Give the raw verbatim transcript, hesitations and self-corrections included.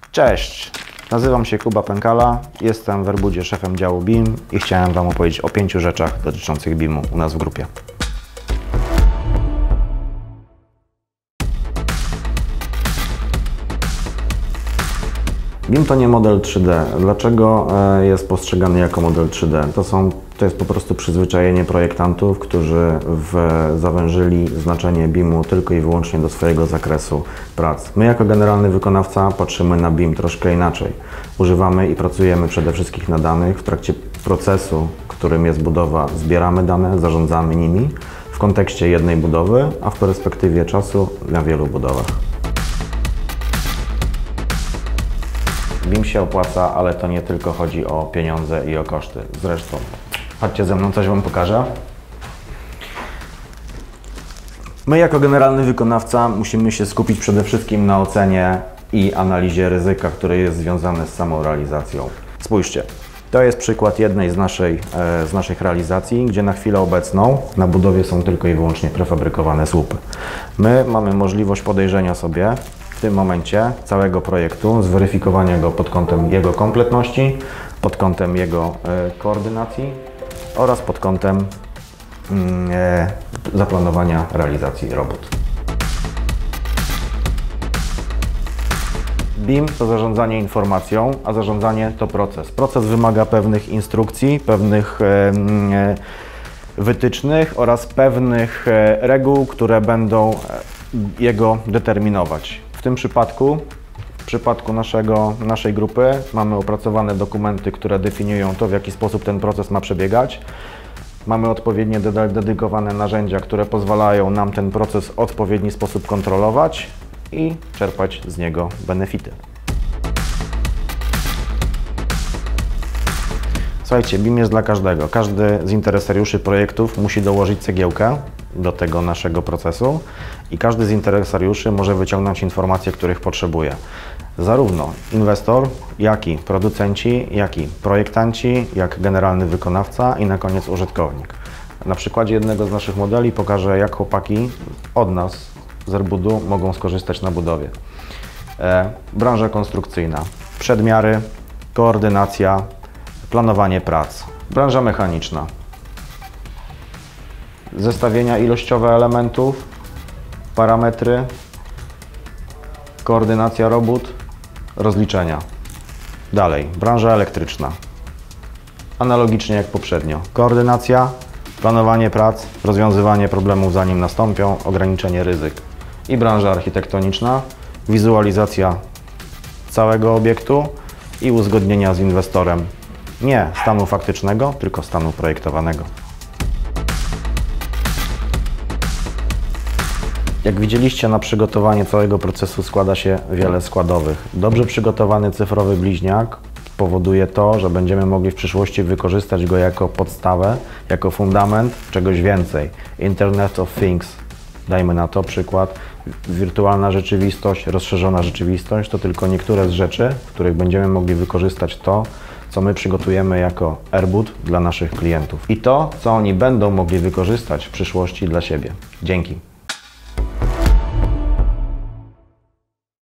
Cześć, nazywam się Kuba Pękala, jestem w Airbudzie szefem działu B I M i chciałem Wam opowiedzieć o pięciu rzeczach dotyczących B I M u u nas w grupie. B I M to nie model trzy D. Dlaczego jest postrzegany jako model trzy D? To, są, to jest po prostu przyzwyczajenie projektantów, którzy w, zawężyli znaczenie B I M u tylko i wyłącznie do swojego zakresu prac. My jako generalny wykonawca patrzymy na B I M troszkę inaczej. Używamy i pracujemy przede wszystkim na danych. W trakcie procesu, którym jest budowa, zbieramy dane, zarządzamy nimi w kontekście jednej budowy, a w perspektywie czasu na wielu budowach. B I M się opłaca, ale to nie tylko chodzi o pieniądze i o koszty. Zresztą, chodźcie ze mną, coś Wam pokażę. My jako generalny wykonawca musimy się skupić przede wszystkim na ocenie i analizie ryzyka, które jest związane z samą realizacją. Spójrzcie, to jest przykład jednej z, naszej, z naszych realizacji, gdzie na chwilę obecną na budowie są tylko i wyłącznie prefabrykowane słupy. My mamy możliwość podejrzenia sobie w tym momencie całego projektu, zweryfikowania go pod kątem jego kompletności, pod kątem jego e, koordynacji oraz pod kątem e, zaplanowania realizacji robót. B I M to zarządzanie informacją, a zarządzanie to proces. Proces wymaga pewnych instrukcji, pewnych e, e, wytycznych oraz pewnych e, reguł, które będą jego determinować. W tym przypadku, w przypadku naszego, naszej grupy mamy opracowane dokumenty, które definiują to, w jaki sposób ten proces ma przebiegać. Mamy odpowiednie dedykowane narzędzia, które pozwalają nam ten proces w odpowiedni sposób kontrolować i czerpać z niego benefity. Słuchajcie, B I M jest dla każdego. Każdy z interesariuszy projektów musi dołożyć cegiełkę do tego naszego procesu i każdy z interesariuszy może wyciągnąć informacje, których potrzebuje. Zarówno inwestor, jak i producenci, jak i projektanci, jak generalny wykonawca i na koniec użytkownik. Na przykładzie jednego z naszych modeli pokażę, jak chłopaki od nas z Airbudu mogą skorzystać na budowie. E, branża konstrukcyjna, przedmiary, koordynacja, planowanie prac. Branża mechaniczna. Zestawienia ilościowe elementów, parametry, koordynacja robót, rozliczenia. Dalej, branża elektryczna. Analogicznie jak poprzednio. Koordynacja, planowanie prac, rozwiązywanie problemów zanim nastąpią, ograniczenie ryzyk. I branża architektoniczna, wizualizacja całego obiektu i uzgodnienia z inwestorem. Nie stanu faktycznego, tylko stanu projektowanego. Jak widzieliście, na przygotowanie całego procesu składa się wiele składowych. Dobrze przygotowany cyfrowy bliźniak powoduje to, że będziemy mogli w przyszłości wykorzystać go jako podstawę, jako fundament czegoś więcej. Internet of Things, dajmy na to przykład, wirtualna rzeczywistość, rozszerzona rzeczywistość to tylko niektóre z rzeczy, w których będziemy mogli wykorzystać to, co my przygotujemy jako Airbud dla naszych klientów i to, co oni będą mogli wykorzystać w przyszłości dla siebie. Dzięki.